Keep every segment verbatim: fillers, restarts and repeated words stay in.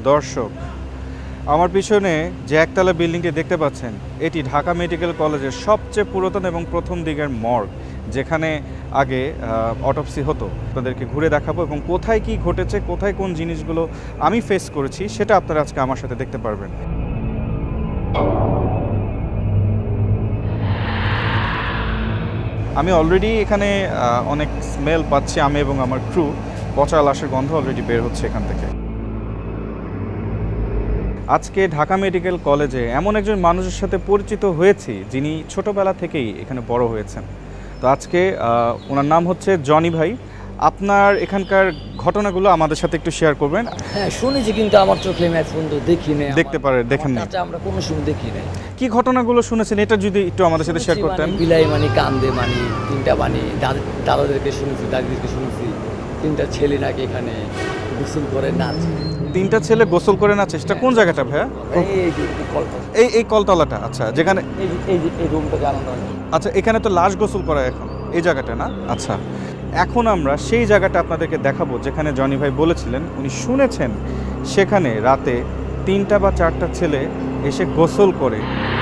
দর্শক, আমার পিছনে যে একতলা বিল্ডিংটি দেখতে পাচ্ছেন এটি ঢাকা মেডিকেল কলেজের সবচেয়ে পুরাতন এবং প্রথম দিকের মর্গ, যেখানে আগে অটোপসি হতো। আপনাদেরকে ঘুরে দেখাবো এবং কোথায় কি ঘটেছে, কোথায় কোন জিনিসগুলো আমি ফেস করেছি সেটা আপনারা আজকে আমার সাথে দেখতে পারবেন। আমি অলরেডি এখানে অনেক স্মেল পাচ্ছি, আমি এবং আমার ক্রু। পচা লাশের গন্ধ অলরেডি বের হচ্ছে এখান থেকে। আজকে ঢাকা মেডিকেল কলেজে এমন একজন মানুষের সাথে পরিচিত হয়েছি যিনি ছোটবেলা থেকেই এখানে বড় হয়েছেন। তো আজকে ওনার নাম হচ্ছে জনি ভাই। আপনার এখানকার ঘটনাগুলো আমাদের সাথে একটু শেয়ার করবেন। হ্যাঁ, শুনেছি কিন্তু আমার চোখে ম্যাচ পর্যন্ত দেখি না। দেখতে পারে দেখেন না, আমরা কোনো সময় দেখি না। কি ঘটনাগুলো শুনেছেন এটা যদি একটু আমাদের সাথে শেয়ার করতেন। বিলাই মানে কান্দে মানে তিনটা মানে দাদাদেরকে শুনেছি, দাদিদেরকে শুনেছি তিনটা ছেলে নাকি এখানে গোসল করে নাচে। তিনটা ছেলে গোসল করে নাচে, সেটা কোন জায়গাটা ভাইয়া? এই এই কলতলাটা, আচ্ছা, যেখানে এই রুমটা জানানো। আচ্ছা, এখানে তো লাশ গোসল করা এখন এই জায়গাটা না? আচ্ছা, এখন আমরা সেই জায়গাটা আপনাদেরকে দেখাবো যেখানে জনি ভাই বলেছিলেন উনি শুনেছেন সেখানে রাতে তিনটা বা চারটা ছেলে এসে গোসল করে।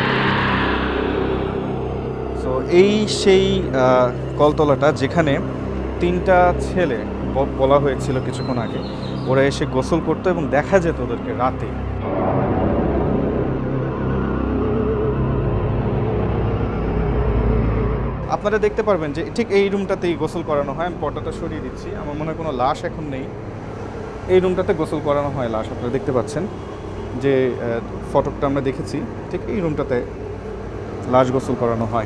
সো এই সেই কলতলাটা যেখানে তিনটা ছেলে বলা হয়েছিল কিছুক্ষণ আগে, ওরা এসে গোসল করতো এবং দেখা যেত ওদেরকে রাতে। আপনারা দেখতে পারবেন যে ঠিক এই রুমটাতেই গোসল করানো হয়। আমি পর্দাটা সরিয়ে দিচ্ছি, আমার মনে হয় কোনো লাশ এখন নেই। এই রুমটাতে গোসল করানো হয় লাশ। আপনারা দেখতে পাচ্ছেন যে ফটোটা আমরা দেখেছি, ঠিক এই রুমটাতে লাশ গোসল করানো হয়।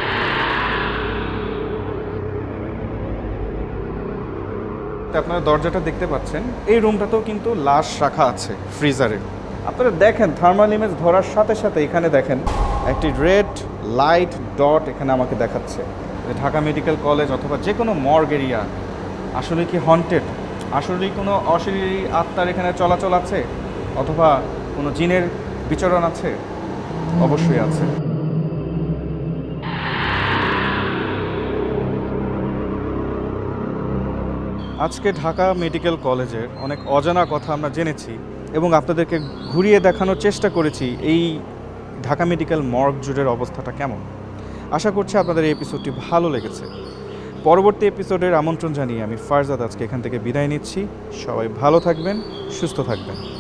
আপনারা দরজাটা দেখতে পাচ্ছেন, এই রুমটাতেও কিন্তু লাশ রাখা আছে ফ্রিজারে। আপনারা দেখেন থার্মাল ইমেজ ধরার সাথে সাথে এখানে দেখেন একটি রেড লাইট ডট এখানে আমাকে দেখাচ্ছে। ঢাকা মেডিকেল কলেজ অথবা যে কোনো মর্গ এরিয়া আসলে কি হন্টেড? আসলেই কোনো অশরীরী আত্মার এখানে চলাচল আছে অথবা কোনো জিনের বিচরণ আছে? অবশ্যই আছে। আজকে ঢাকা মেডিকেল কলেজের অনেক অজানা কথা আমরা জেনেছি এবং আপনাদেরকে ঘুরিয়ে দেখানোর চেষ্টা করেছি এই ঢাকা মেডিকেল মর্গ জুড়ের অবস্থাটা কেমন। আশা করছি আপনাদের এই এপিসোডটি ভালো লেগেছে। পরবর্তী এপিসোডের আমন্ত্রণ জানিয়ে আমি ফারজাদ আজকে এখান থেকে বিদায় নিচ্ছি। সবাই ভালো থাকবেন, সুস্থ থাকবেন।